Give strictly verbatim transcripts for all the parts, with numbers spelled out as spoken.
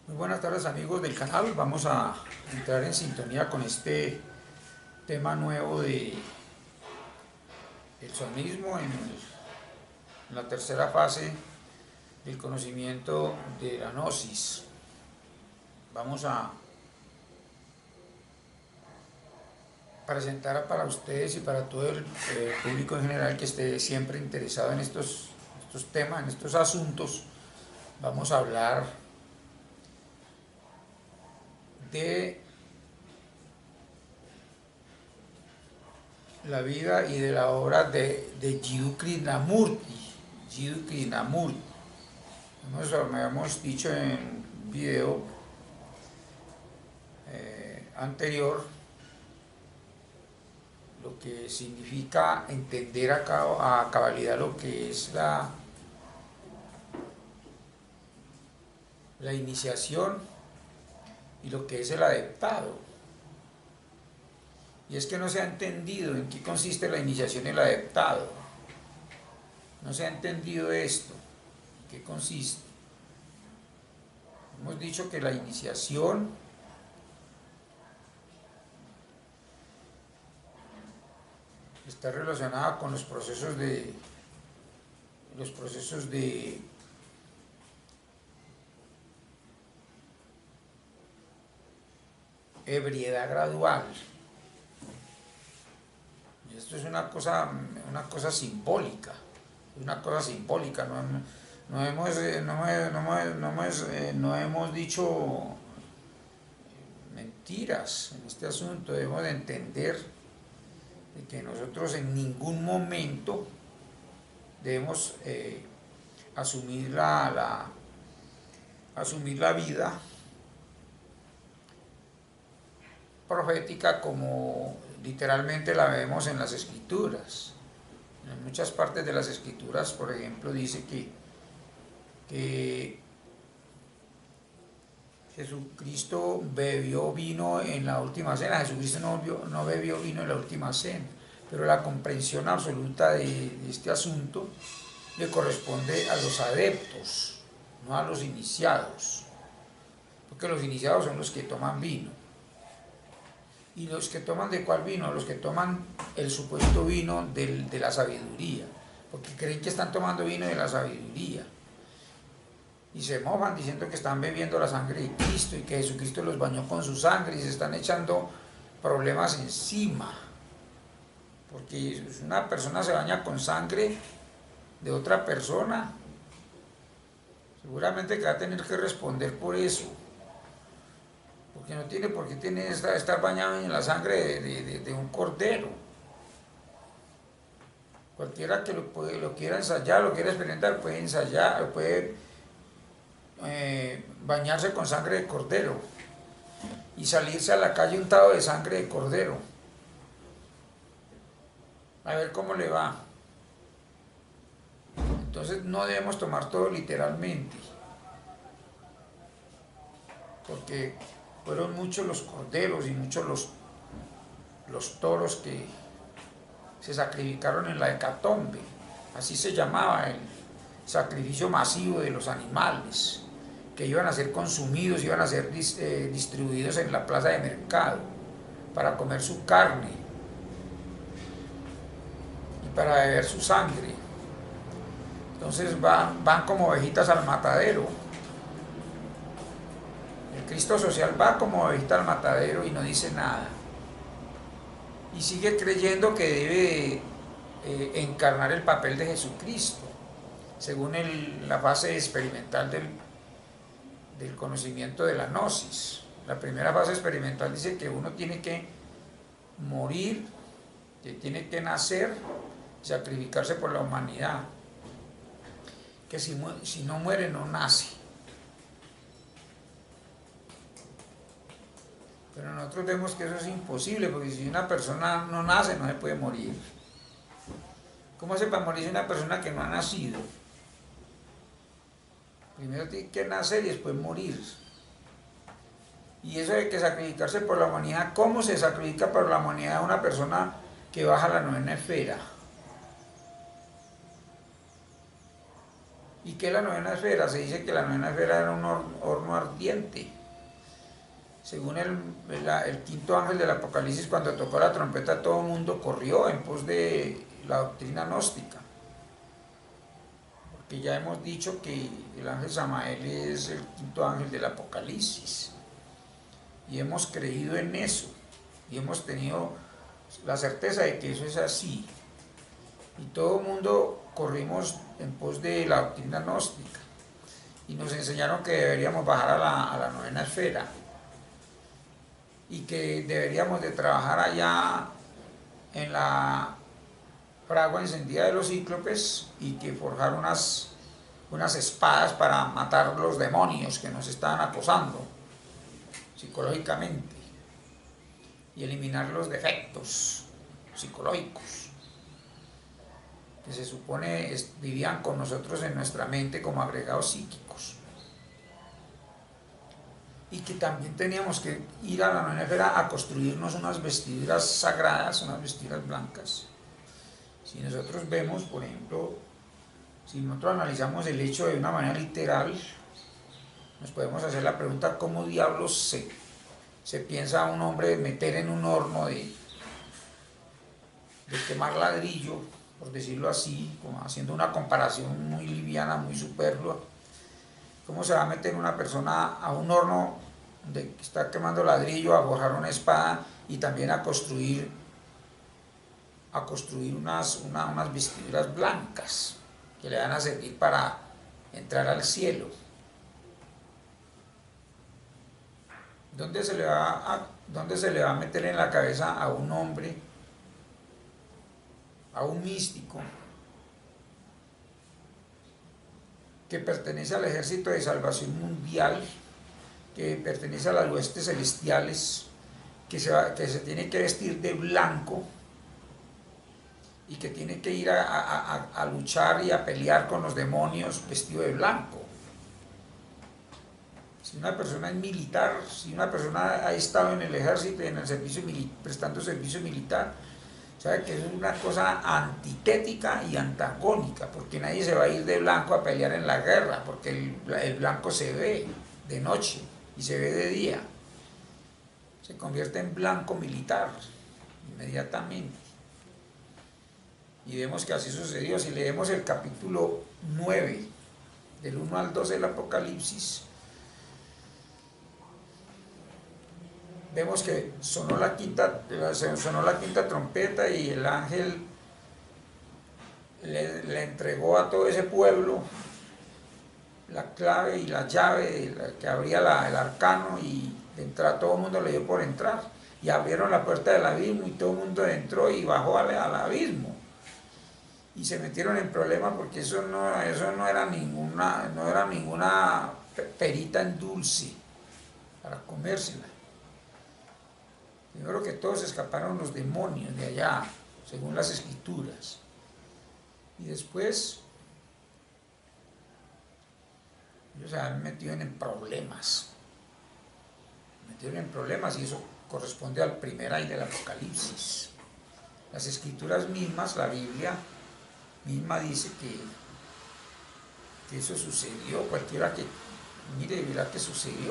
Muy buenas tardes amigos del canal, vamos a entrar en sintonía con este tema nuevo de el sonismo en, el- en la tercera fase del conocimiento de la gnosis. Vamos a presentar para ustedes y para todo el eh, público en general que esté siempre interesado en estos, estos temas, en estos asuntos. Vamos a hablar de la vida y de la obra de, de Jiddu Krishnamurti. Jiddu Krishnamurti. Hemos, habíamos dicho en un video eh, anterior lo que significa entender a, cabo, a cabalidad lo que es la, la iniciación y lo que es el adeptado. Y es que no se ha entendido en qué consiste la iniciación y el adeptado. No se ha entendido esto, en qué consiste. Hemos dicho que la iniciación está relacionada con los procesos de los procesos de ebriedad gradual. Y esto es una cosa, una cosa simbólica, una cosa simbólica. No, no hemos, eh, no, no, no, no hemos, eh, no hemos dicho mentiras en este asunto. Debemos de entender de que nosotros en ningún momento debemos eh, asumir la, la, asumir la vida profética como literalmente la vemos en las escrituras. En muchas partes de las escrituras, por ejemplo, dice que, que Jesucristo bebió vino en la última cena. Jesucristo no, bebió, no bebió vino en la última cena, pero la comprensión absoluta de, de este asunto le corresponde a los adeptos, no a los iniciados, porque los iniciados son los que toman vino. ¿Y los que toman de cuál vino? Los que toman el supuesto vino del, de la sabiduría, porque creen que están tomando vino de la sabiduría. Y se mojan diciendo que están bebiendo la sangre de Cristo y que Jesucristo los bañó con su sangre y se están echando problemas encima. Porque si una persona se baña con sangre de otra persona, seguramente que va a tener que responder por eso. Porque no tiene por qué tiene esta, estar bañado en la sangre de, de, de un cordero. Cualquiera que lo, puede, lo quiera ensayar, lo quiera experimentar, puede ensayar, puede eh, bañarse con sangre de cordero y salirse a la calle untado de sangre de cordero. A ver cómo le va. Entonces no debemos tomar todo literalmente, porque fueron muchos los corderos y muchos los, los toros que se sacrificaron en la hecatombe. Así se llamaba el sacrificio masivo de los animales, que iban a ser consumidos, iban a ser eh, distribuidos en la plaza de mercado para comer su carne y para beber su sangre. Entonces van, van como ovejitas al matadero. El Cristo social va como ovejita al matadero y no dice nada. Y sigue creyendo que debe eh, encarnar el papel de Jesucristo, según el, la fase experimental del, del conocimiento de la gnosis. La primera fase experimental dice que uno tiene que morir, que tiene que nacer, sacrificarse por la humanidad, que si, si no muere no nace. Pero nosotros vemos que eso es imposible, porque si una persona no nace no se puede morir. ¿Cómo se puede morir una persona que no ha nacido? Primero tiene que nacer y después morir. Y eso de que sacrificarse por la humanidad, ¿cómo se sacrifica por la humanidad una persona que baja a la novena esfera? ¿Y qué es la novena esfera? Se dice que la novena esfera era un horno ardiente. Según el, el, el quinto ángel del Apocalipsis, cuando tocó la trompeta, todo el mundo corrió en pos de la doctrina gnóstica. Porque ya hemos dicho que el ángel Samael es el quinto ángel del Apocalipsis. Y hemos creído en eso. Y hemos tenido la certeza de que eso es así. Y todo el mundo corrimos en pos de la doctrina gnóstica. Y nos enseñaron que deberíamos bajar a la, a la novena esfera. Y que deberíamos de trabajar allá en la fragua encendida de los cíclopes y que forjar unas, unas espadas para matar los demonios que nos estaban acosando psicológicamente y eliminar los defectos psicológicos que se supone vivían con nosotros en nuestra mente como agregados psíquicos. Y que también teníamos que ir a la novena esfera a construirnos unas vestiduras sagradas, unas vestiduras blancas. Si nosotros vemos, por ejemplo, si nosotros analizamos el hecho de una manera literal, nos podemos hacer la pregunta: ¿cómo diablos se, se piensa a un hombre meter en un horno de, de quemar ladrillo, por decirlo así, como haciendo una comparación muy liviana, muy superflua? ¿Cómo se va a meter una persona a un horno de que está quemando ladrillo, a forjar una espada y también a construir, a construir unas, una, unas vestiduras blancas que le van a servir para entrar al cielo? ¿Dónde se le va a, dónde se le va a meter en la cabeza a un hombre, a un místico, que pertenece al ejército de salvación mundial, que pertenece a las huestes celestiales, que se, va, que se tiene que vestir de blanco y que tiene que ir a, a, a, a luchar y a pelear con los demonios vestido de blanco? Si una persona es militar, si una persona ha estado en el ejército y en el servicio prestando servicio militar, sabe que es una cosa antitética y antagónica, porque nadie se va a ir de blanco a pelear en la guerra, porque el, el blanco se ve de noche y se ve de día. Se convierte en blanco militar inmediatamente. Y vemos que así sucedió. Si leemos el capítulo nueve, del uno al doce del Apocalipsis, vemos que sonó la quinta, sonó la quinta trompeta y el ángel le, le entregó a todo ese pueblo la clave y la llave la que abría la, el arcano, y de entrar todo el mundo le dio por entrar. Y abrieron la puerta del abismo y todo el mundo entró y bajó al, al abismo. Y se metieron en problemas porque eso no, eso no era ninguna, no era ninguna perita en dulce para comérsela. Primero que todos escaparon los demonios de allá, según las escrituras. Y después ellos se han metido en problemas. Se metieron en problemas y eso corresponde al primer ay del Apocalipsis. Las escrituras mismas, la Biblia misma dice que, que eso sucedió. Cualquiera que mire verá que sucedió.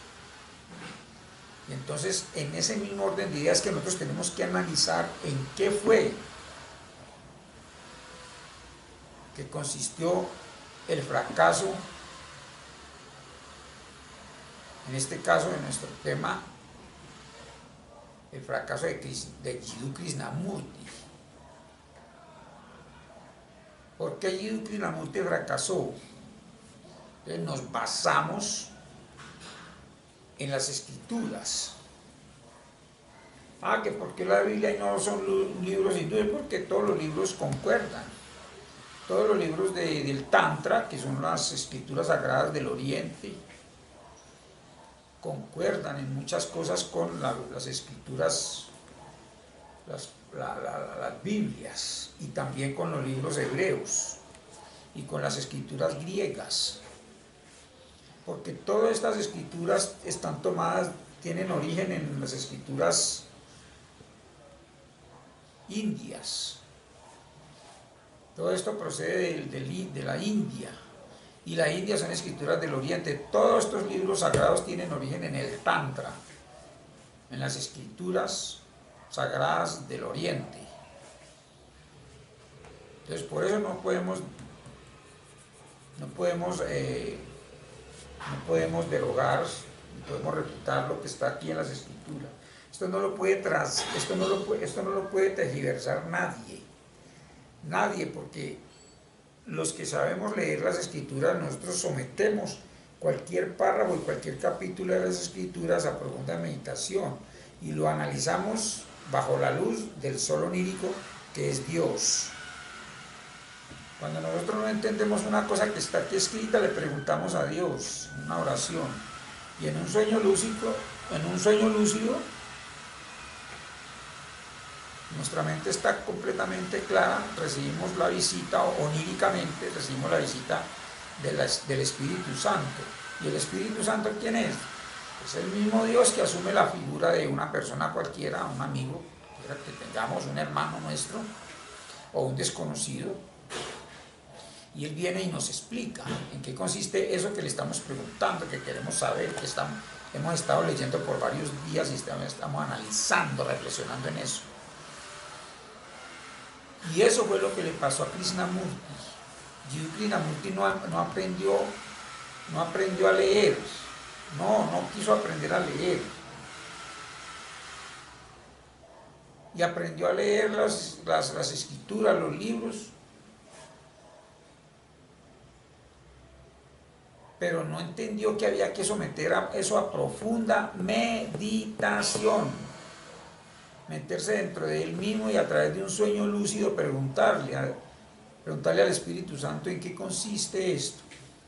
Y entonces, en ese mismo orden de ideas que nosotros tenemos que analizar en qué fue que consistió el fracaso, en este caso de nuestro tema, el fracaso de, de Jiddu Krishnamurti. ¿Por qué Jiddu Krishnamurti fracasó? Entonces nos basamos en las escrituras. Ah, que por qué la Biblia no son libros hindúes, porque todos los libros concuerdan. Todos los libros de, del Tantra, que son las escrituras sagradas del Oriente, concuerdan en muchas cosas con la, las escrituras, las, la, la, las Biblias, y también con los libros hebreos y con las escrituras griegas. Porque todas estas escrituras están tomadas, tienen origen en las escrituras indias. Todo esto procede de, de, de la India. y la India son escrituras del Oriente. Todos estos libros sagrados tienen origen en el Tantra, en las escrituras sagradas del Oriente. Entonces por eso no podemos no podemos eh, no podemos derogar, no podemos refutar lo que está aquí en las escrituras. Esto no lo puede tras, esto no lo puede, esto no lo puede tergiversar nadie, nadie, porque los que sabemos leer las escrituras, nosotros sometemos cualquier párrafo y cualquier capítulo de las escrituras a profunda meditación y lo analizamos bajo la luz del sol onírico que es Dios. Cuando nosotros no entendemos una cosa que está aquí escrita, le preguntamos a Dios en una oración. Y en un sueño lúcido, en un sueño lúcido, nuestra mente está completamente clara, recibimos la visita, o oníricamente recibimos la visita de la, del Espíritu Santo. ¿Y el Espíritu Santo quién es? Es el mismo Dios que asume la figura de una persona cualquiera, un amigo, que tengamos, un hermano nuestro, o un desconocido. Y Él viene y nos explica en qué consiste eso que le estamos preguntando, que queremos saber, que estamos, hemos estado leyendo por varios días y estamos, estamos analizando, reflexionando en eso. Y eso fue lo que le pasó a Krishnamurti. Y Krishnamurti no, no, aprendió, no aprendió a leer, no, no quiso aprender a leer. Y aprendió a leer las, las, las escrituras, los libros, pero no entendió que había que someter a eso a profunda meditación, meterse dentro de él mismo y a través de un sueño lúcido preguntarle, a, preguntarle al Espíritu Santo en qué consiste esto.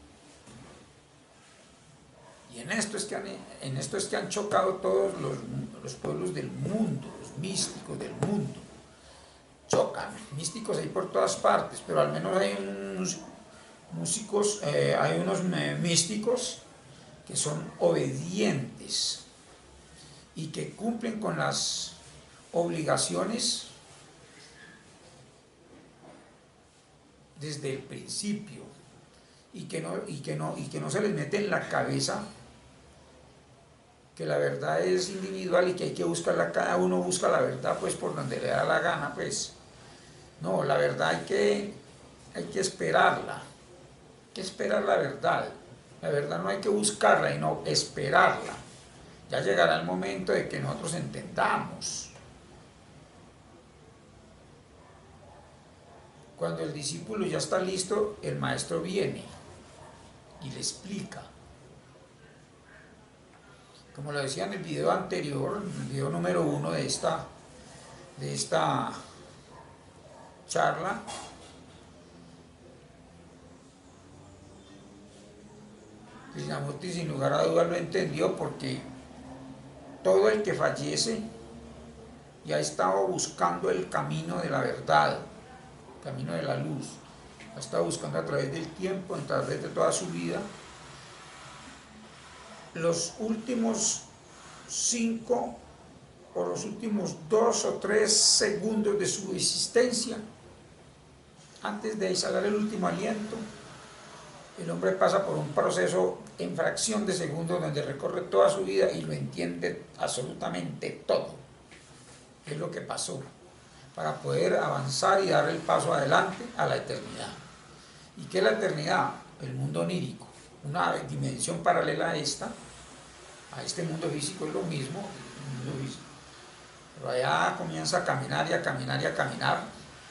Y en esto es que han, en esto es que han chocado todos los, los pueblos del mundo, los místicos del mundo. Chocan, místicos hay por todas partes, pero al menos hay unos músicos, eh, hay unos místicos que son obedientes y que cumplen con las obligaciones desde el principio y que no, y que no, y que no se les mete en la cabeza que la verdad es individual y que hay que buscarla, cada uno busca la verdad pues por donde le da la gana, pues no, la verdad hay que, hay que esperarla, hay que esperar la verdad, la verdad no hay que buscarla, sino esperarla. Ya llegará el momento de que nosotros entendamos. Cuando el discípulo ya está listo, el maestro viene y le explica. Como lo decía en el video anterior, en el video número uno de esta, de esta charla, Krishnamurti sin lugar a dudas lo entendió, porque todo el que fallece ya ha estado buscando el camino de la verdad, el camino de la luz, ha estado buscando a través del tiempo, a través de toda su vida, los últimos cinco o los últimos dos o tres segundos de su existencia, antes de exhalar el último aliento, el hombre pasa por un proceso en fracción de segundos donde recorre toda su vida y lo entiende absolutamente todo. Es lo que pasó para poder avanzar y dar el paso adelante a la eternidad. ¿Y qué es la eternidad? El mundo onírico, una dimensión paralela a esta, a este mundo físico es lo mismo, el mundo físico. Pero allá comienza a caminar y a caminar y a caminar.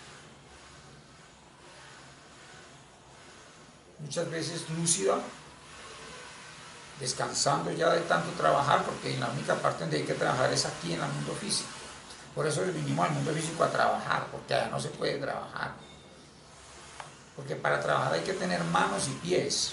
Muchas veces lúcida, descansando ya de tanto trabajar, porque en la única parte donde hay que trabajar es aquí en el mundo físico. Por eso vinimos al mundo físico a trabajar, porque allá no se puede trabajar. Porque para trabajar hay que tener manos y pies,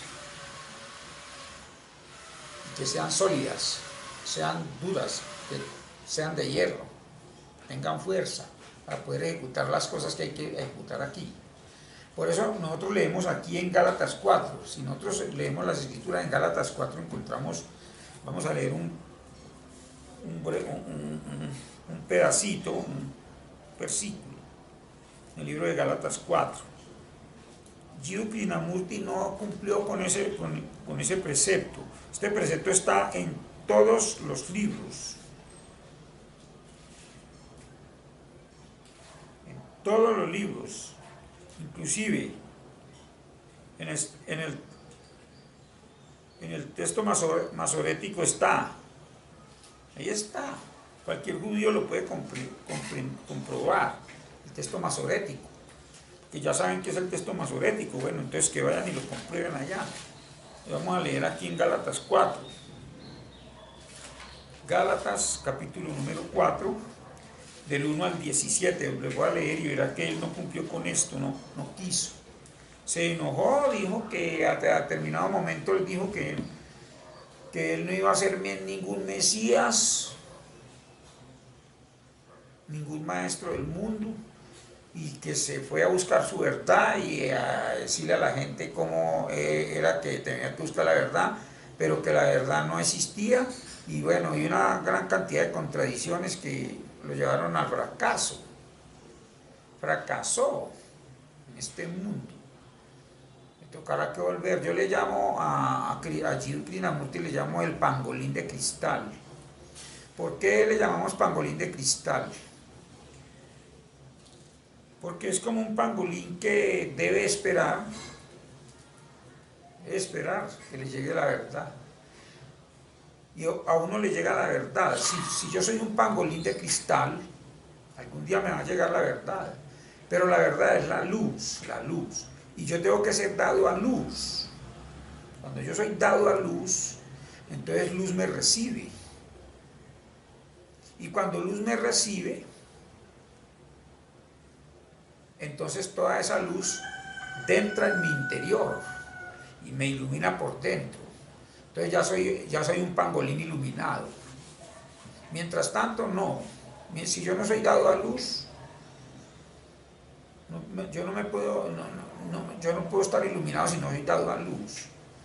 que sean sólidas, sean duras, que sean de hierro, tengan fuerza para poder ejecutar las cosas que hay que ejecutar aquí. Por eso nosotros leemos aquí en Gálatas cuatro, si nosotros leemos las escrituras en Gálatas cuatro encontramos, vamos a leer un, un, un, un, un pedacito, un versículo, en el libro de Gálatas cuatro. Jiva Krishnamurti no cumplió con ese, con, con ese precepto. Este precepto está en todos los libros. En todos los libros. Inclusive en el, en el, en el texto masorético está. Ahí está. Cualquier judío lo puede comprobar. El texto masorético. Que ya saben que es el texto masorético. Bueno, entonces que vayan y lo comprueben allá. Y vamos a leer aquí en Gálatas cuatro. Gálatas capítulo número cuatro, del uno al diecisiete. Les voy a leer y verá que él no cumplió con esto, no, no quiso. Se enojó, dijo que a determinado momento él dijo que, que él no iba a ser ningún Mesías, ningún maestro del mundo, y que se fue a buscar su verdad y a decirle a la gente cómo era que tenía que buscar la verdad, pero que la verdad no existía, y bueno, y una gran cantidad de contradicciones que lo llevaron al fracaso. Fracasó en este mundo. Me tocará que volver. Yo le llamo a, a, a Jiva Krishnamurti, le llamo el pangolín de cristal. ¿Por qué le llamamos pangolín de cristal? Porque es como un pangolín que debe esperar, debe esperar que le llegue la verdad. Y a uno le llega la verdad. Si, si yo soy un pangolín de cristal, algún día me va a llegar la verdad. Pero la verdad es la luz, la luz. Y yo tengo que ser dado a luz. Cuando yo soy dado a luz, entonces luz me recibe. Y cuando luz me recibe, entonces toda esa luz entra en mi interior y me ilumina por dentro. Entonces ya soy, ya soy un pangolín iluminado. Mientras tanto, no. Si yo no soy dado a luz, no, yo, no me puedo, no, no, no, yo no puedo estar iluminado si no soy dado a luz.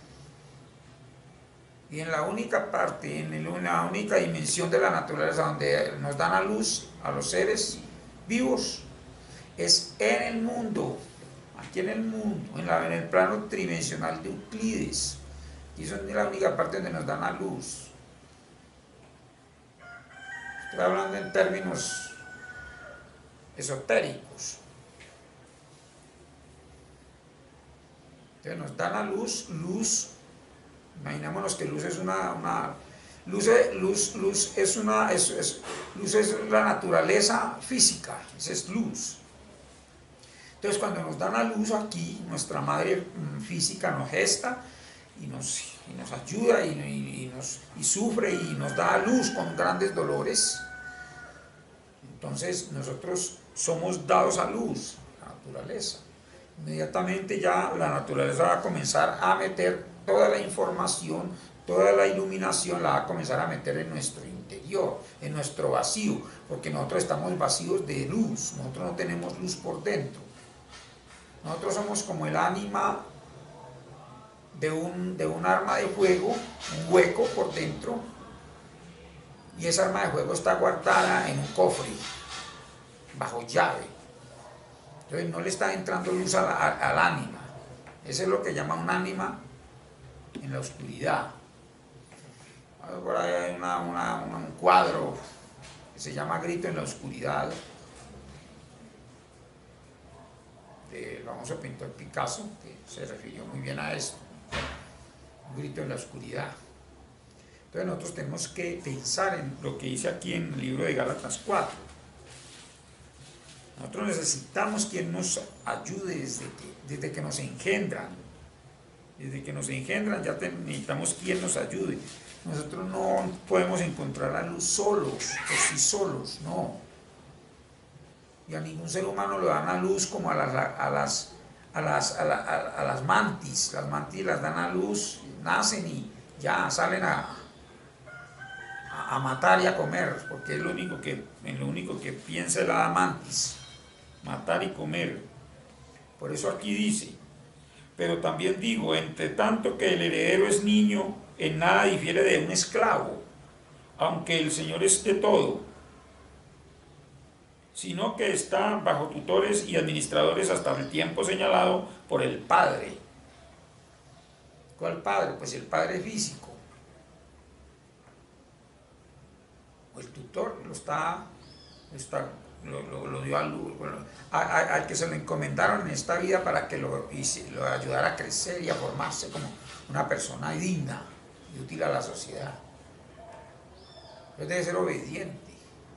Y en la única parte, en la única dimensión de la naturaleza donde nos dan a luz a los seres vivos, es en el mundo, aquí en el mundo, en, la, en el plano tridimensional de Euclides. Y eso es la única parte donde nos dan a luz. Estoy hablando en términos esotéricos. Entonces nos dan a luz, luz, imaginémonos que luz es una, una luz, luz, luz es una, es, es, luz es la naturaleza física, esa es luz. Entonces cuando nos dan a luz aquí, nuestra madre física nos gesta y nos, y nos ayuda y, y, y, nos, y sufre y nos da a luz con grandes dolores. Entonces nosotros somos dados a luz, la naturaleza. Inmediatamente ya la naturaleza va a comenzar a meter toda la información, toda la iluminación la va a comenzar a meter en nuestro interior, en nuestro vacío, porque nosotros estamos vacíos de luz, nosotros no tenemos luz por dentro. Nosotros somos como el ánima de un, de un arma de fuego, un hueco por dentro, y esa arma de fuego está guardada en un cofre, bajo llave. Entonces no le está entrando luz a la, a, al ánima. Eso es lo que llama un ánima en la oscuridad. Por ahí hay una, una, una, un cuadro que se llama Grito en la oscuridad, del famoso pintor Picasso, que se refirió muy bien a esto. Un grito en la oscuridad. Entonces nosotros tenemos que pensar en lo que dice aquí en el libro de Gálatas cuatro. Nosotros necesitamos quien nos ayude desde que, desde que nos engendran. Desde que nos engendran ya necesitamos quien nos ayude. Nosotros no podemos encontrar la luz solos, por sí solos, no. Y a ningún ser humano le dan a luz como a las, a las, a las, a la, a, a las mantis. Las mantis las dan a luz, nacen y ya salen a, a, a matar y a comer, porque es lo único que, es lo único que piensa la mantis, matar y comer. Por eso aquí dice, pero también digo, entre tanto que el heredero es niño, en nada difiere de un esclavo, aunque el Señor esté todo. sino que está bajo tutores y administradores hasta el tiempo señalado por el Padre. ¿Cuál Padre? Pues el Padre físico. O el tutor lo está, está lo, lo, lo dio a luz, bueno, a, a, al que se lo encomendaron en esta vida para que lo, lo ayudara a crecer y a formarse como una persona digna y útil a la sociedad. Entonces debe ser obediente.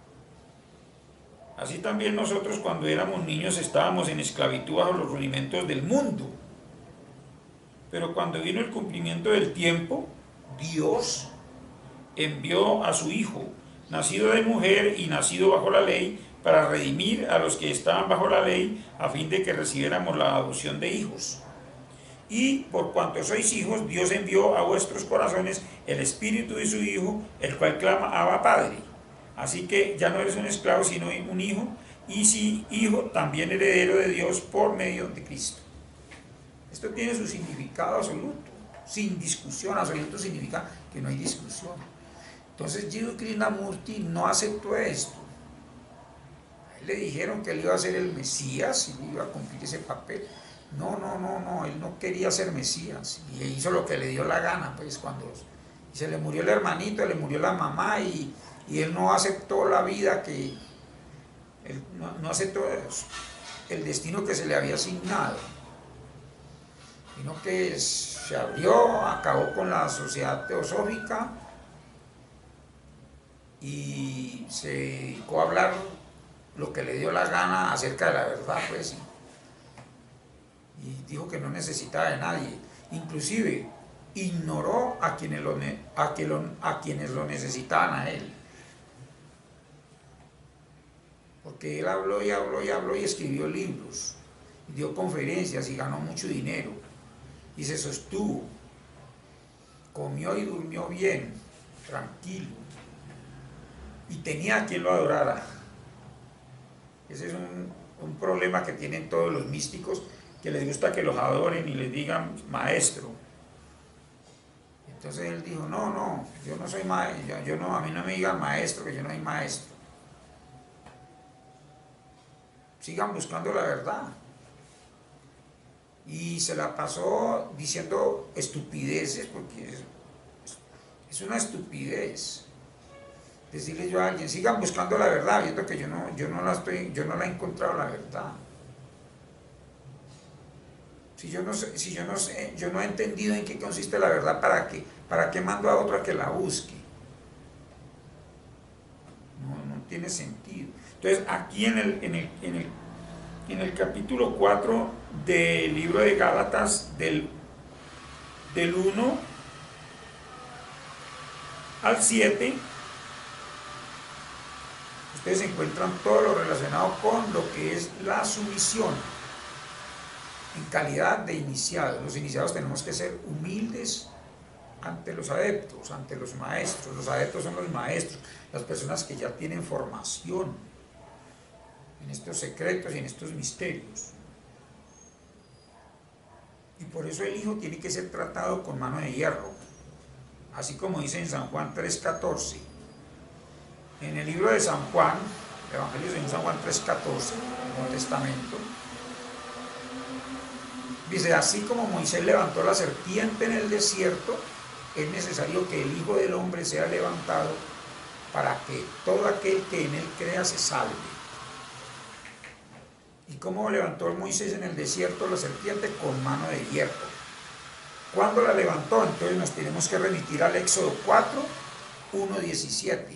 Así también nosotros cuando éramos niños estábamos en esclavitud bajo los rudimentos del mundo. Pero cuando vino el cumplimiento del tiempo, Dios envió a su Hijo, nacido de mujer y nacido bajo la ley, para redimir a los que estaban bajo la ley, a fin de que recibiéramos la adopción de hijos. Y por cuanto sois hijos, Dios envió a vuestros corazones el Espíritu de su Hijo, el cual clama, Abba, Padre. Así que ya no eres un esclavo, sino un hijo, y si hijo, también heredero de Dios por medio de Cristo. Esto tiene su significado absoluto, sin discusión. Absoluto significa que no hay discusión. Entonces Jiddu Krishnamurti no aceptó esto. A él le dijeron que él iba a ser el Mesías y iba a cumplir ese papel. No, no, no, no, él no quería ser Mesías y hizo lo que le dio la gana, pues cuando se le murió el hermanito, le murió la mamá y, y él no aceptó la vida que, él no, no aceptó el destino que se le había asignado, sino que se abrió, acabó con la sociedad teosófica y se dedicó a hablar lo que le dio la gana acerca de la verdad, pues, y dijo que no necesitaba de nadie, inclusive ignoró a quienes lo, a que lo, a quienes lo necesitaban a él, porque él habló y habló y habló y escribió libros, y dio conferencias y ganó mucho dinero, y se sostuvo, comió y durmió bien, tranquilo, y tenía a quien lo adorara. Ese es un, un problema que tienen todos los místicos, que les gusta que los adoren y les digan maestro. Entonces él dijo, no, no, yo no soy maestro, yo, yo no, a mí no me digan maestro, que yo no soy maestro. Sigan buscando la verdad. Y se la pasó diciendo estupideces, porque es, es una estupidez decirle yo a alguien, sigan buscando la verdad, viendo que yo no, yo no la estoy, yo no la he encontrado la verdad. Si yo no sé, si yo no sé, yo no he entendido en qué consiste la verdad, ¿para qué? ¿Para qué mando a otro a que la busque? No, no tiene sentido. Entonces, aquí en el, en el, en el, en el capítulo cuatro del libro de Gálatas, del, del uno al siete, ustedes encuentran todo lo relacionado con lo que es la sumisión en calidad de iniciados. Los iniciados tenemos que ser humildes ante los adeptos, ante los maestros. Los adeptos son los maestros, las personas que ya tienen formación en estos secretos y en estos misterios. Y por eso el hijo tiene que ser tratado con mano de hierro, así como dice en San Juan tres catorce. En el libro de San Juan, el Evangelio de San Juan tres catorce, el Nuevo Testamento, dice, así como Moisés levantó la serpiente en el desierto, es necesario que el Hijo del Hombre sea levantado para que todo aquel que en él crea se salve. ¿Y cómo levantó Moisés en el desierto la serpiente? Con mano de hierro. ¿Cuándo la levantó? Entonces nos tenemos que remitir al Éxodo cuatro, uno, diecisiete.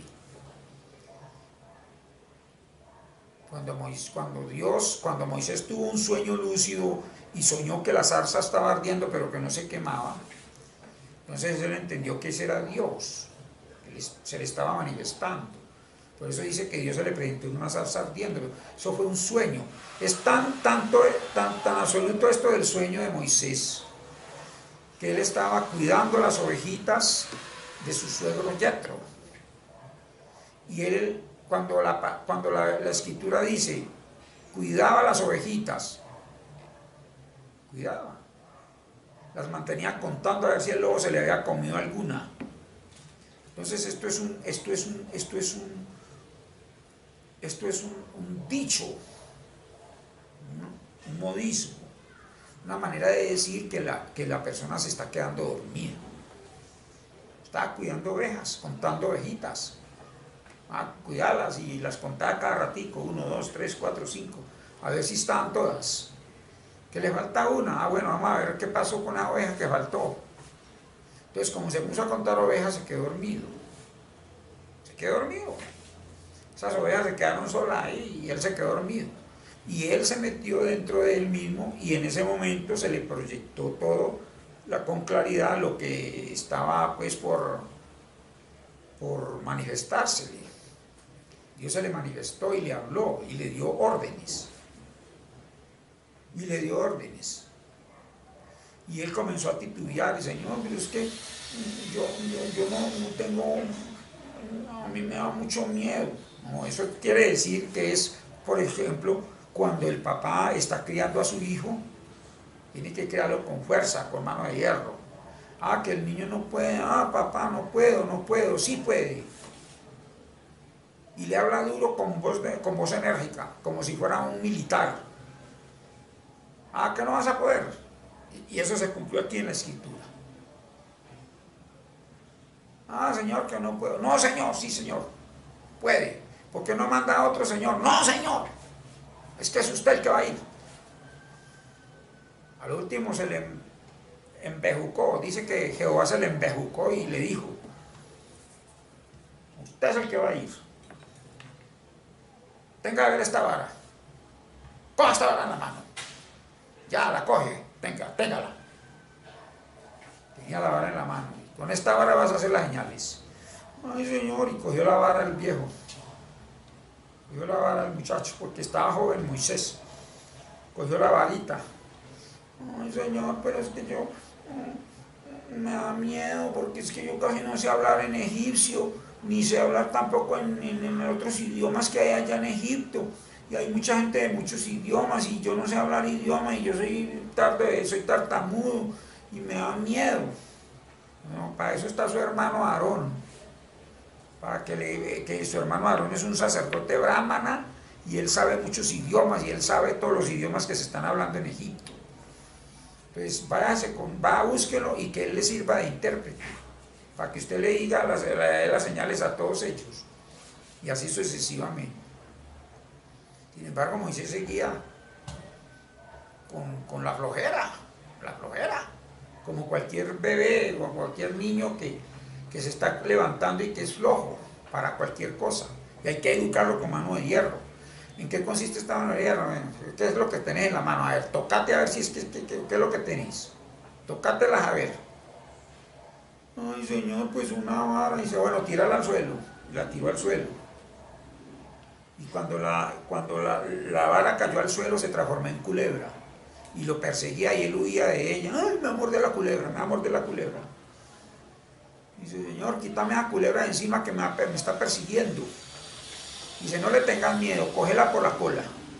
Cuando, Moisés, cuando Dios, cuando Moisés tuvo un sueño lúcido y soñó que la zarza estaba ardiendo pero que no se quemaba, entonces él entendió que ese era Dios, que se le estaba manifestando. Por eso dice que Dios se le presentó en una zarza ardiendo. Eso fue un sueño. Es tan, tanto, tan, tan absoluto esto del sueño de Moisés, que él estaba cuidando las ovejitas de su suegro Yetro. Y él, cuando, la, cuando la, la escritura dice, cuidaba las ovejitas, cuidaba, las mantenía contando a ver si el lobo se le había comido alguna. Entonces esto es un, esto es un, esto es un, esto es un, un dicho, ¿no? Un modismo, una manera de decir que la, que la persona se está quedando dormida. Estaba cuidando ovejas, contando ovejitas. A cuidarlas y las contaba cada ratico, uno, dos, tres, cuatro, cinco, a ver si estaban todas. Que le falta una, ah bueno, vamos a ver qué pasó con la oveja que faltó. Entonces, como se puso a contar ovejas, se quedó dormido. Se quedó dormido. Esas ovejas se quedaron solas ahí y él se quedó dormido. Y él se metió dentro de él mismo y en ese momento se le proyectó todo la, con claridad lo que estaba pues por, por manifestársele. Dios se le manifestó y le habló y le dio órdenes. Y le dio órdenes. Y él comenzó a titubear y Señor, pero es que yo, yo, yo no, no tengo, a mí me da mucho miedo. No, eso quiere decir que es, por ejemplo, cuando el papá está criando a su hijo, tiene que criarlo con fuerza, con mano de hierro. Ah, que el niño no puede, ah, papá, no puedo, no puedo, sí puede. Y le habla duro con voz, de, con voz enérgica, como si fuera un militar. Ah, que no vas a poder. Y eso se cumplió aquí en la escritura. Ah, Señor, que no puedo. No, Señor, sí, Señor, puede. ¿Por qué no manda a otro Señor? No, Señor, es que es usted el que va a ir. Al último se le embejucó, dice que Jehová se le embejucó y le dijo, usted es el que va a ir. Tenga que ver esta vara. Coja esta vara en la mano. Ya, la coge. Tenga, téngala. Tenía la vara en la mano. Con esta vara vas a hacer las señales. Ay, Señor, y cogió la vara el viejo. Cogió la vara el muchacho, porque estaba joven Moisés. Cogió la varita. Ay, Señor, pero es que yo me da miedo, porque es que yo casi no sé hablar en egipcio, ni sé hablar tampoco en, en, en otros idiomas que hay allá en Egipto. Y hay mucha gente de muchos idiomas y yo no sé hablar idioma y yo soy, tarde, soy tartamudo y me da miedo. No, para eso está su hermano Aarón, para que, le, que su hermano Aarón es un sacerdote brahmana y él sabe muchos idiomas y él sabe todos los idiomas que se están hablando en Egipto. Pues váyase con, va, búsquelo y que él le sirva de intérprete, para que usted le diga las, las señales a todos ellos, y así sucesivamente. Sin embargo, Moisés seguía con, con la flojera, la flojera, como cualquier bebé o cualquier niño que, que se está levantando y que es flojo para cualquier cosa. Y hay que educarlo con mano de hierro. ¿En qué consiste esta mano de hierro? ¿Qué es lo que tenés en la mano? A ver, tocate a ver si es que, que, que, qué es lo que tenéis. Tocátelas a ver. Ay, Señor, pues una vara. Y dice, bueno, tírala al suelo. Y la tiró al suelo. Y cuando la, cuando la, la vara cayó al suelo se transformó en culebra. Y lo perseguía y él huía de ella. Ay, me amor de la culebra, me amor de la culebra. Y dice, Señor, quítame a culebra de encima que me, me está persiguiendo. Dice, no le tengan miedo, cógela por la cola.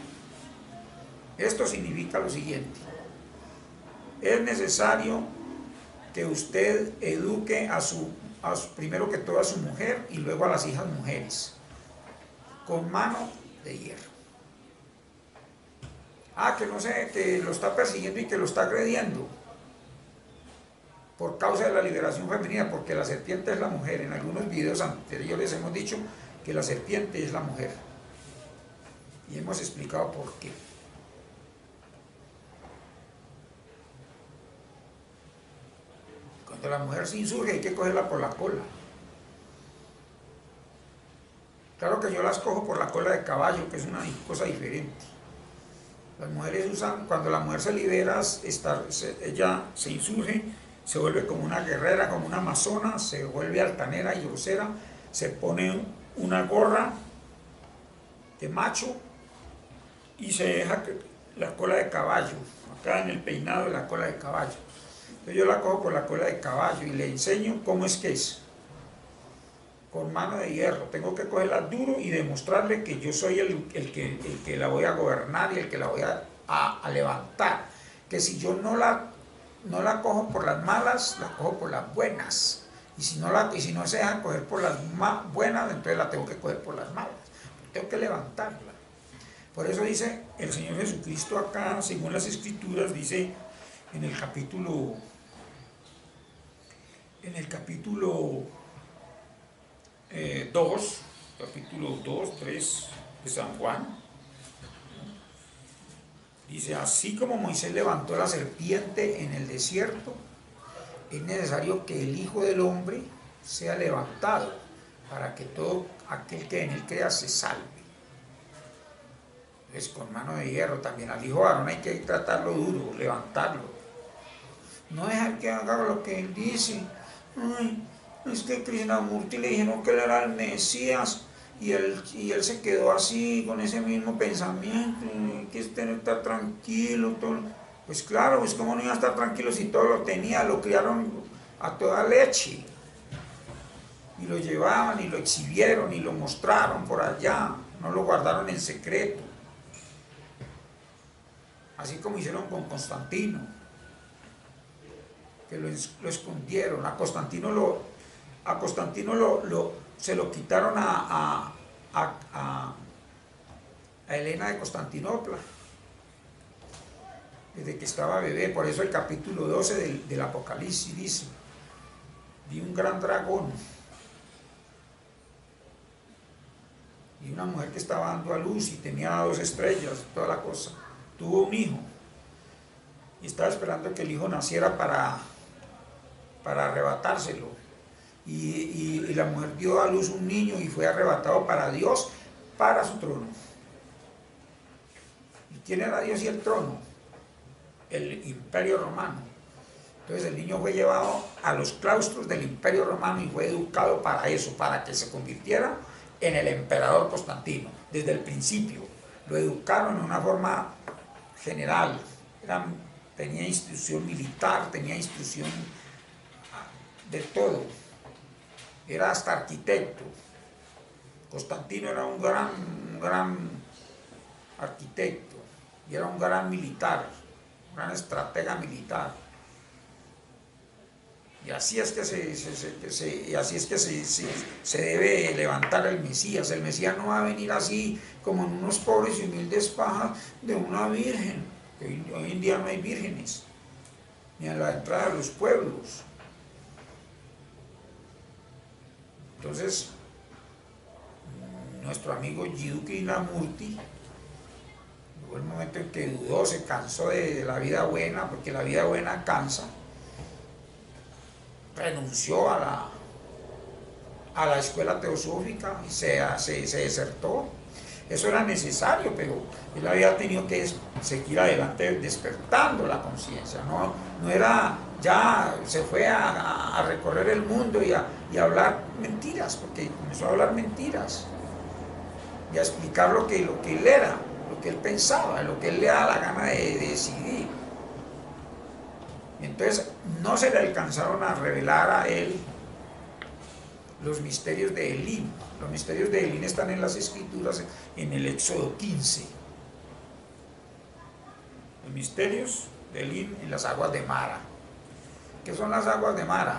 Esto significa lo siguiente. Es necesario que usted eduque a su, a su, primero que todo a su mujer y luego a las hijas mujeres, con mano de hierro. Ah, que no sé, que lo está persiguiendo y que lo está agrediendo por causa de la liberación femenina, porque la serpiente es la mujer. En algunos videos anteriores hemos dicho que la serpiente es la mujer y hemos explicado por qué. Cuando la mujer se insurge hay que cogerla por la cola. Claro que yo las cojo por la cola de caballo, que es una cosa diferente. Las mujeres usan, cuando la mujer se libera, está, se, ella se insurge, se vuelve como una guerrera, como una amazona, se vuelve altanera y grosera, se pone una gorra de macho y se deja la cola de caballo, acá en el peinado de la cola de caballo. Entonces yo la cojo por la cola de caballo y le enseño cómo es que es. Con mano de hierro, tengo que cogerla duro y demostrarle que yo soy el, el, que, el que la voy a gobernar y el que la voy a, a, a levantar. Que si yo no la, no la cojo por las malas, la cojo por las buenas. Y si no, la, y si no se deja coger por las buenas, entonces la tengo que coger por las malas. tengo que levantarla. Por eso dice el Señor Jesucristo acá, según las Escrituras, dice en el capítulo, en el capítulo eh, dos, capítulo dos, tres de San Juan, dice, así como Moisés levantó la serpiente en el desierto, es necesario que el Hijo del Hombre sea levantado, para que todo aquel que en él crea se salve. Es con mano de hierro también. Al hijo varón hay que tratarlo duro, levantarlo. No dejar que haga lo que él dice. Ay, es que Krishnamurti le dijeron que él era el Mesías y él, y él se quedó así, con ese mismo pensamiento. Hay que estar tranquilo. Todo. Pues claro, pues cómo no iba a estar tranquilo si todo lo tenía, lo criaron a toda leche. Y lo llevaban y lo exhibieron y lo mostraron por allá. No lo guardaron en secreto. Así como hicieron con Constantino, que lo, lo escondieron. A Constantino, lo, a Constantino lo, lo, se lo quitaron a, a, a, a, a Helena de Constantinopla, desde que estaba bebé. Por eso el capítulo doce del, del Apocalipsis dice, vi un gran dragón y una mujer que estaba dando a luz y tenía dos estrellas, toda la cosa. Tuvo un hijo y estaba esperando que el hijo naciera para, para arrebatárselo. Y, y, y la mujer dio a luz un niño y fue arrebatado para Dios, para su trono. ¿Y quién era Dios y el trono? El Imperio Romano. Entonces el niño fue llevado a los claustros del Imperio Romano y fue educado para eso, para que se convirtiera en el emperador Constantino. Desde el principio lo educaron en una forma general, era, tenía instrucción militar, tenía instrucción de todo, era hasta arquitecto. Constantino era un gran, un gran arquitecto y era un gran militar, un gran estratega militar. Y así es que se, se, se, se, y así es que se, se, se debe levantar el Mesías. El Mesías no va a venir así como en unos pobres y humildes pajas de una virgen. Hoy, hoy en día no hay vírgenes, ni a la entrada de los pueblos. Entonces, nuestro amigo Jiddu Krishnamurti, llegó el momento en que dudó, se cansó de, de la vida buena, porque la vida buena cansa. Renunció a la, a la escuela teosófica y se, se, se desertó. Eso era necesario, pero él había tenido que seguir adelante despertando la conciencia. No, no era, ya se fue a, a recorrer el mundo y a, y a hablar mentiras, porque comenzó a hablar mentiras y a explicar lo que, lo que él era, lo que él pensaba, lo que él le daba la gana de, de decidir. Entonces no se le alcanzaron a revelar a él los misterios de Elín. Los misterios de Elín están en las Escrituras, en el Éxodo quince. Los misterios de Elín en las aguas de Mara. ¿Qué son las aguas de Mara?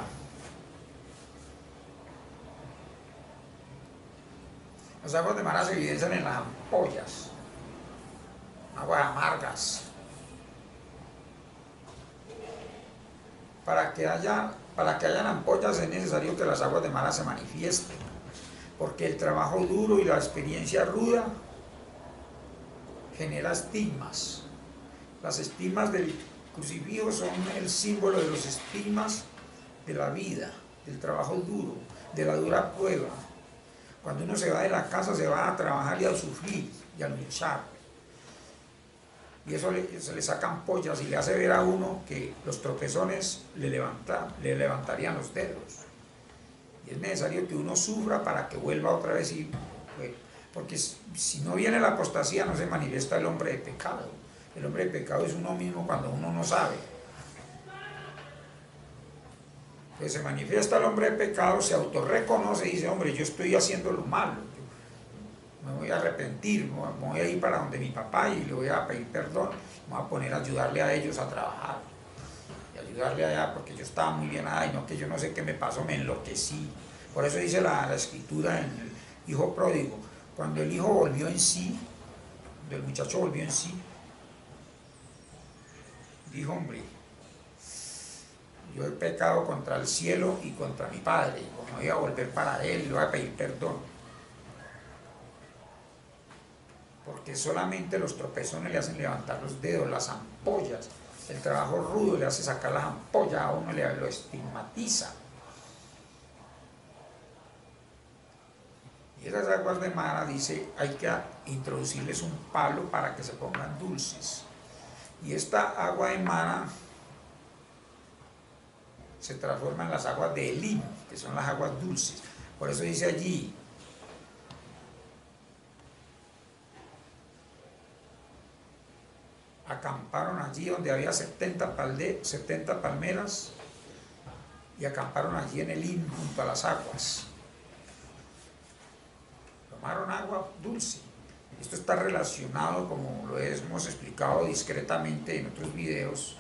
Las aguas de Mara se evidencian en las ampollas, aguas amargas. Para que haya, para que hayan ampollas es necesario que las aguas de Mara se manifiesten, porque el trabajo duro y la experiencia ruda genera estigmas. Las estigmas del crucifijo son el símbolo de los estigmas de la vida, del trabajo duro, de la dura prueba. Cuando uno se va de la casa se va a trabajar y a sufrir y a luchar. Y eso le, se le sacan ampollas y le hace ver a uno que los tropezones le, levanta, le levantarían los dedos. Y es necesario que uno sufra para que vuelva otra vez y... Porque si no viene la apostasía no se manifiesta el hombre de pecado. El hombre de pecado es uno mismo cuando uno no sabe. Pues se manifiesta el hombre de pecado, se autorreconoce y dice, hombre, yo estoy haciendo lo malo. Me voy a arrepentir, me voy a ir para donde mi papá y le voy a pedir perdón, me voy a poner a ayudarle a ellos a trabajar y ayudarle allá porque yo estaba muy bien, ay no, que yo no sé qué me pasó, me enloquecí. Por eso dice la, la Escritura en el hijo pródigo, Cuando el hijo volvió en sí, cuando el muchacho volvió en sí, dijo, hombre, yo he pecado contra el cielo y contra mi padre, y como voy a volver para él, le voy a pedir perdón. Porque solamente los tropezones le hacen levantar los dedos, las ampollas, el trabajo rudo le hace sacar las ampollas, a uno le lo estigmatiza. Y esas aguas de Mara, dice, hay que introducirles un palo para que se pongan dulces. Y esta agua de Mara se transforma en las aguas de Elim, que son las aguas dulces. Por eso dice allí, acamparon allí donde había setenta, palde, setenta palmeras, y acamparon allí en Elim junto a las aguas. Tomaron agua dulce. Esto está relacionado, como lo hemos explicado discretamente en otros videos,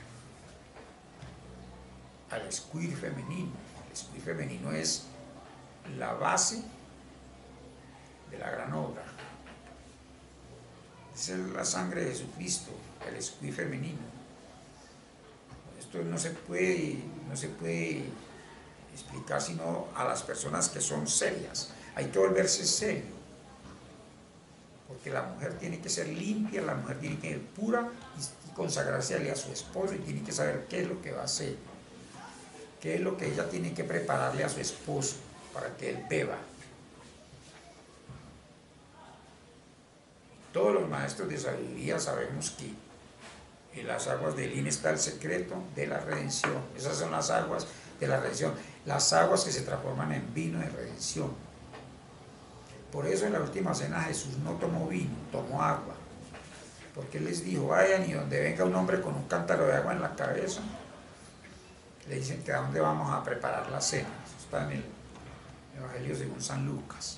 al esquir femenino. El esquir femenino es la base de la gran obra. Esa es la sangre de Jesucristo, el esquir femenino. Esto no se puede, no se puede explicar sino a las personas que son serias. Hay que volverse serio, porque la mujer tiene que ser limpia, la mujer tiene que ser pura y consagrarse a su esposo, y tiene que saber qué es lo que va a hacer, qué es lo que ella tiene que prepararle a su esposo para que él beba. Todos los maestros de sabiduría sabemos que en las aguas de Elim está el secreto de la redención. Esas son las aguas de la redención, las aguas que se transforman en vino de redención. Por eso en la última cena Jesús no tomó vino, tomó agua. Porque él les dijo, vayan y donde venga un hombre con un cántaro de agua en la cabeza, le dicen que a dónde vamos a preparar la cena. Eso está en el Evangelio según San Lucas.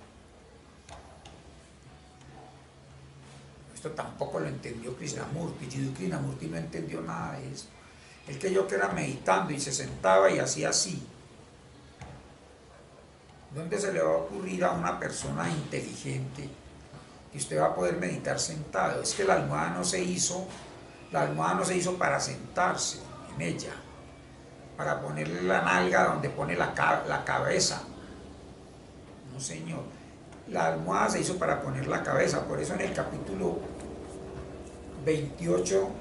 Esto tampoco lo entendió Krishnamurti. Jiddu Krishnamurti no entendió nada de eso. Él creyó que era meditando y se sentaba y hacía así. ¿Dónde se le va a ocurrir a una persona inteligente que usted va a poder meditar sentado? Es que la almohada no se hizo, la almohada no se hizo para sentarse en ella, para ponerle la nalga donde pone la, la cabeza. No, señor. La almohada se hizo para poner la cabeza. Por eso en el capítulo veintiocho,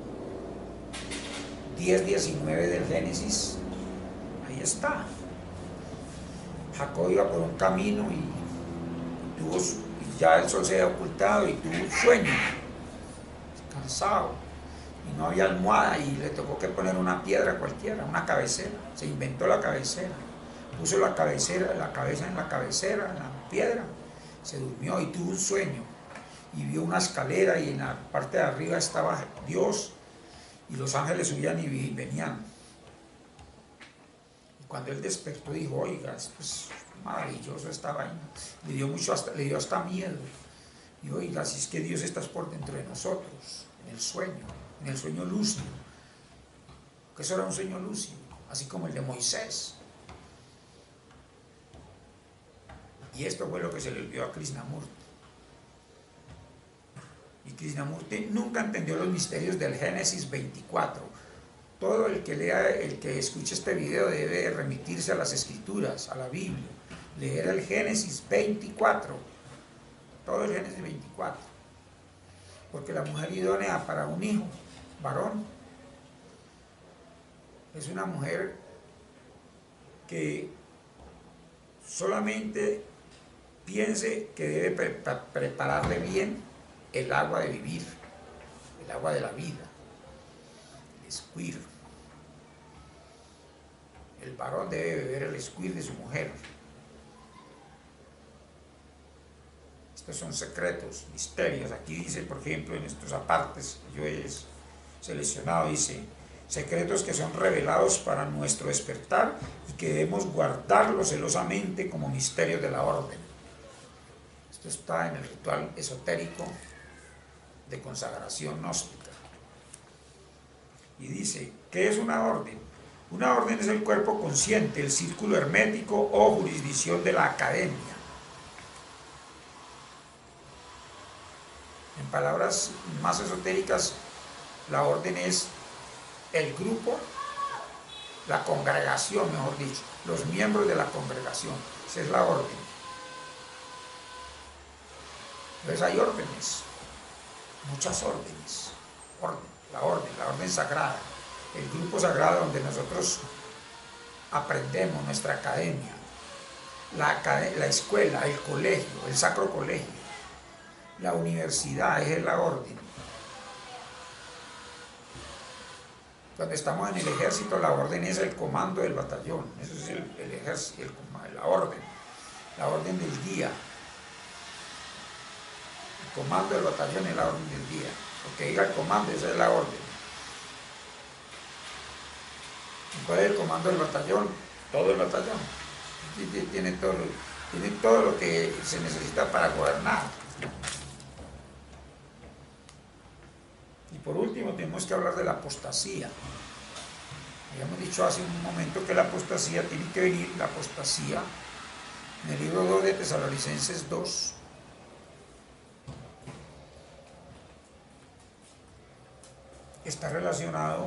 diez, diecinueve del Génesis, ahí está. Jacob iba por un camino y, tuvo, y ya el sol se había ocultado y tuvo un sueño, cansado, y no había almohada y le tocó que poner una piedra cualquiera, una cabecera. Se inventó la cabecera, puso la cabecera, la cabeza en la cabecera, en la piedra, se durmió y tuvo un sueño y vio una escalera y en la parte de arriba estaba Dios y los ángeles subían y venían. Y cuando él despertó dijo, oiga, esto es maravilloso esta vaina. Le dio mucho hasta, le dio hasta miedo. Y oiga, si es que Dios está por dentro de nosotros, en el sueño, en el sueño lúcido. Que eso era un sueño lúcido, así como el de Moisés. Y esto fue lo que se le olvidó a Krishnamurti. Y Krishnamurti nunca entendió los misterios del Génesis veinticuatro. Todo el que lea, el que escuche este video debe remitirse a las escrituras, a la Biblia, leer el Génesis veinticuatro, todo el Génesis veinticuatro. Porque la mujer idónea para un hijo, varón, es una mujer que solamente piense que debe pre prepararle bien el agua de vivir, el agua de la vida, el esquir. El varón debe beber el esquir de su mujer. Estos son secretos, misterios. Aquí dice, por ejemplo, en estos apartes que yo he seleccionado, dice, secretos que son revelados para nuestro despertar y que debemos guardarlos celosamente como misterios de la orden. Esto está en el ritual esotérico de consagración gnóstica. Y dice, ¿qué es una orden? Una orden es el cuerpo consciente, el círculo hermético o jurisdicción de la academia. En palabras más esotéricas, la orden es el grupo, la congregación, mejor dicho, los miembros de la congregación. Esa es la orden. Entonces hay órdenes, muchas órdenes. Orden, la orden, la orden sagrada. El grupo sagrado donde nosotros aprendemos, nuestra academia, la, la escuela, el colegio, el sacro colegio, la universidad, esa es la orden. Cuando estamos en el ejército, la orden es el comando del batallón, eso es el, el ejército, el, la orden, la orden del día. El comando del batallón es la orden del día, lo que diga el comando, esa es la orden. ¿Cuál es el comando del batallón? Todo el batallón. Tiene todo, tiene todo lo que se necesita para gobernar. Y por último tenemos que hablar de la apostasía. Habíamos dicho hace un momento que la apostasía tiene que venir, la apostasía, en el libro dos de Tesalonicenses dos, está relacionado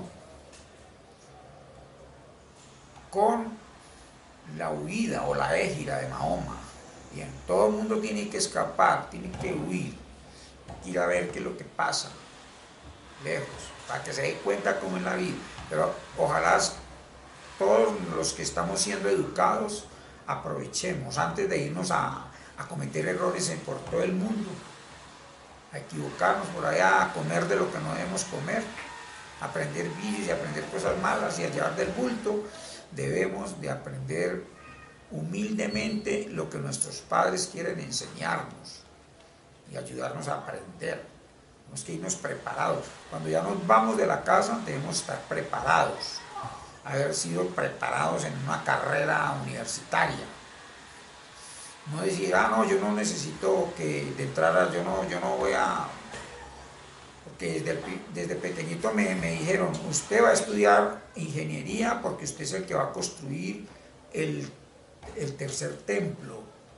con la huida o la égira de Mahoma. Bien, todo el mundo tiene que escapar, tiene que huir, ir a ver qué es lo que pasa, lejos, para que se dé cuenta cómo es la vida. Pero ojalá todos los que estamos siendo educados aprovechemos antes de irnos a, a cometer errores por todo el mundo, a equivocarnos por allá, a comer de lo que no debemos comer, a aprender vicios y aprender cosas malas y a llevar del bulto. Debemos de aprender humildemente lo que nuestros padres quieren enseñarnos y ayudarnos a aprender. Tenemos que irnos preparados. Cuando ya nos vamos de la casa debemos estar preparados, haber sido preparados en una carrera universitaria. No decir, ah, no, yo no necesito que de entrada, yo no, yo no voy a... Porque desde, desde pequeñito me, me dijeron, usted va a estudiar ingeniería porque usted es el que va a construir el, el tercer templo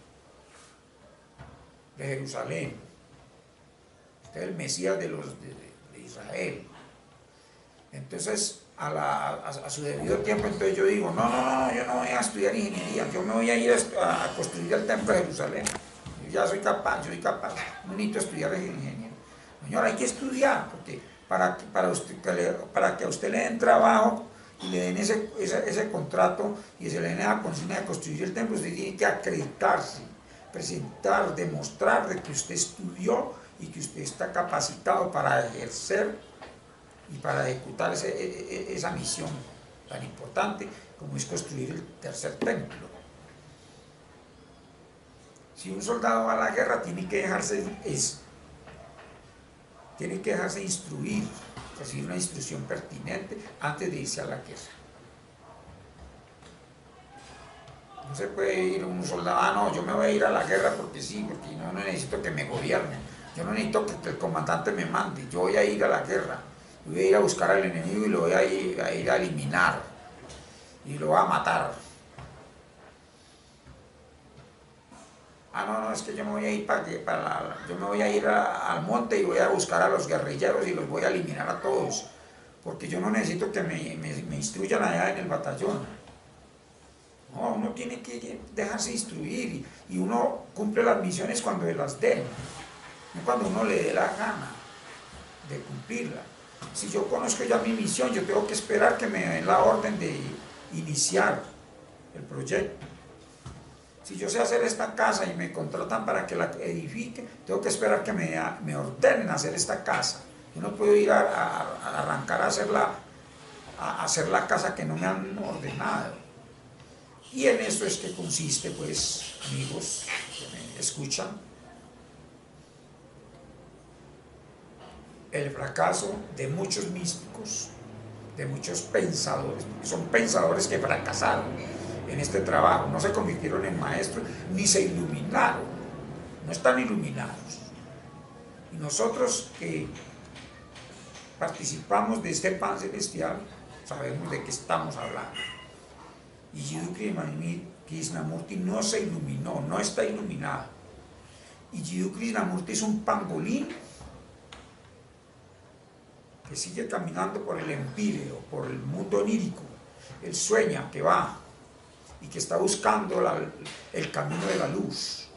de Jerusalén. Usted es el Mesías de, los, de, de Israel. Entonces, a, la, a, a su debido tiempo, entonces yo digo, no, no, no, yo no voy a estudiar ingeniería, yo me voy a ir a, a construir el templo de Jerusalén. Yo ya soy capaz, yo soy capaz, no necesito estudiar ingeniería. Señor, hay que estudiar, porque para, para, usted, para que a usted le den trabajo y le den ese, ese, ese contrato y se le den la consigna de construir el templo, usted tiene que acreditarse, presentar, demostrar de que usted estudió y que usted está capacitado para ejercer y para ejecutar ese, esa misión tan importante como es construir el tercer templo. Si un soldado va a la guerra, tiene que dejarse... Es, Tiene que dejarse instruir, recibir una instrucción pertinente antes de irse a la guerra. No se puede ir un soldado, ah, no, yo me voy a ir a la guerra porque sí, porque no, no necesito que me gobiernen, yo no necesito que el comandante me mande, yo voy a ir a la guerra, yo voy a ir a buscar al enemigo y lo voy a ir a, ir a eliminar, y lo voy a matar. Ah, no, no, es que yo me voy a ir para, para la, yo me voy a ir a, al monte y voy a buscar a los guerrilleros y los voy a eliminar a todos, porque yo no necesito que me, me, me instruyan allá en el batallón. No, uno tiene que dejarse instruir y, y uno cumple las misiones cuando se las den, no cuando uno le dé la gana de cumplirla. Si yo conozco ya mi misión, yo tengo que esperar que me den la orden de iniciar el proyecto. Si yo sé hacer esta casa y me contratan para que la edifique, tengo que esperar que me, me ordenen hacer esta casa. Yo no puedo ir a, a, a arrancar a hacer, la, a hacer la casa que no me han ordenado. Y en eso es que consiste, pues, amigos que me escuchan, el fracaso de muchos místicos, de muchos pensadores, porque son pensadores que fracasaron en este trabajo, no se convirtieron en maestros, ni se iluminaron, no están iluminados. Y nosotros que participamos de este pan celestial, sabemos de qué estamos hablando. Y Jiddu Krishnamurti no se iluminó, no está iluminado. Y Jiddu Krishnamurti es un pangolín que sigue caminando por el empíreo, por el mundo onírico. Él sueña que va y que está buscando la, el camino de la luz.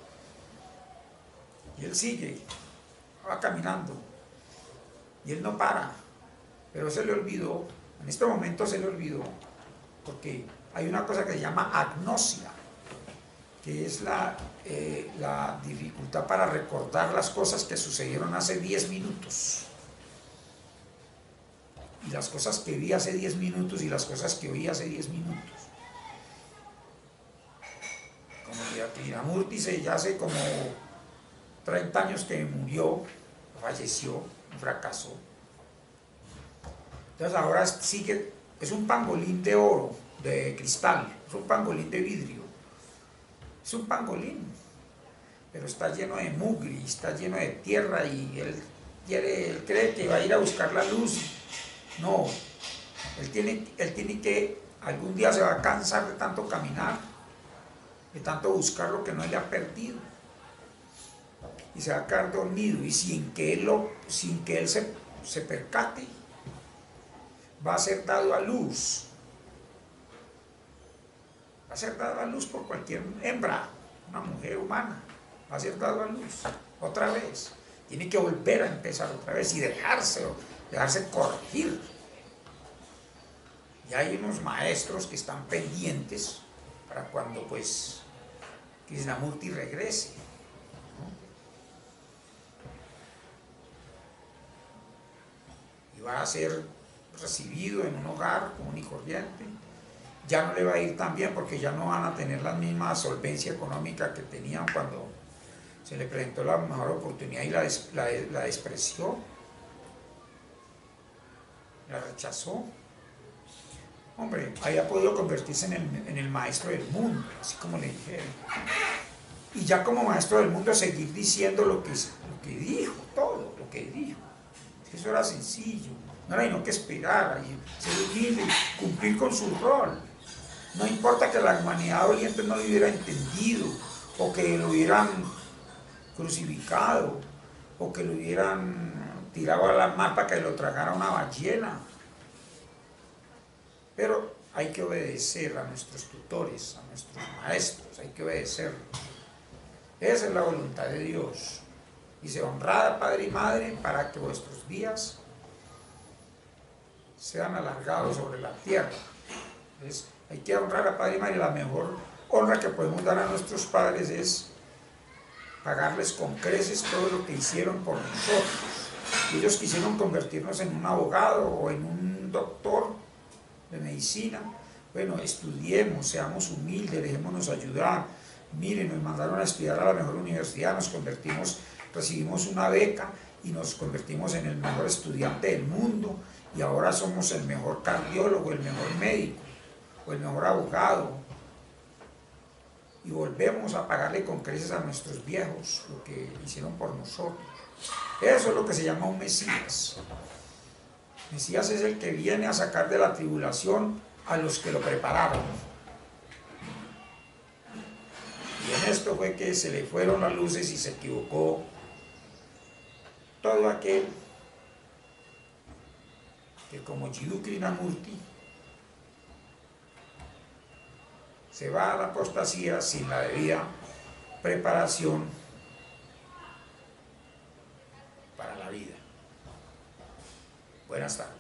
Y él sigue, va caminando. Y él no para, pero se le olvidó, en este momento se le olvidó, porque hay una cosa que se llama agnosia, que es la, eh, la dificultad para recordar las cosas que sucedieron hace diez minutos. Y las cosas que vi hace diez minutos y las cosas que oí hace diez minutos. Como Krishnamurti ya hace como treinta años que murió, falleció, fracasó. Entonces ahora sigue, es un pangolín de oro, de cristal, es un pangolín de vidrio. Es un pangolín, pero está lleno de mugre, está lleno de tierra y él, quiere, él cree que va a ir a buscar la luz. No, él tiene, él tiene que, algún día se va a cansar de tanto caminar, de tanto buscar lo que no le ha perdido. Y se va a quedar dormido y sin que él, lo, sin que él se, se percate, va a ser dado a luz. Va a ser dado a luz por cualquier hembra, una mujer humana. Va a ser dado a luz otra vez. Tiene que volver a empezar otra vez y dejárselo, dejarse corregir. Y hay unos maestros que están pendientes para cuando pues Krishnamurti regrese, ¿no? Y va a ser recibido en un hogar común y corriente. Ya no le va a ir tan bien porque ya no van a tener la misma solvencia económica que tenían cuando se le presentó la mejor oportunidad y la, des, la, la despreció, la rechazó. Hombre, había podido convertirse en el, en el maestro del mundo, así como le dijeron. Y ya como maestro del mundo seguir diciendo lo que, lo que dijo, todo lo que dijo. Eso era sencillo, no era sino que esperar, y ser humilde y cumplir con su rol. No importa que la humanidad oriente no lo hubiera entendido, o que lo hubieran crucificado, o que lo hubieran tirado a la mar para que lo tragara una ballena. Pero hay que obedecer a nuestros tutores, a nuestros maestros, hay que obedecer. Esa es la voluntad de Dios. Dice, honrad a padre y madre para que vuestros días sean alargados sobre la tierra. Entonces, hay que honrar a padre y madre. La mejor honra que podemos dar a nuestros padres es pagarles con creces todo lo que hicieron por nosotros. Ellos quisieron convertirnos en un abogado o en un doctor de medicina. Bueno, estudiemos, seamos humildes, dejémonos ayudar. Miren, nos mandaron a estudiar a la mejor universidad, nos convertimos, recibimos una beca y nos convertimos en el mejor estudiante del mundo y ahora somos el mejor cardiólogo, el mejor médico o el mejor abogado. Y volvemos a pagarle con creces a nuestros viejos lo que hicieron por nosotros. Eso es lo que se llama un Mesías. Mesías es el que viene a sacar de la tribulación a los que lo prepararon. Y en esto fue que se le fueron las luces y se equivocó todo aquel que como Jiddu Krishnamurti se va a la apostasía sin la debida preparación para la vida. Buenas tardes.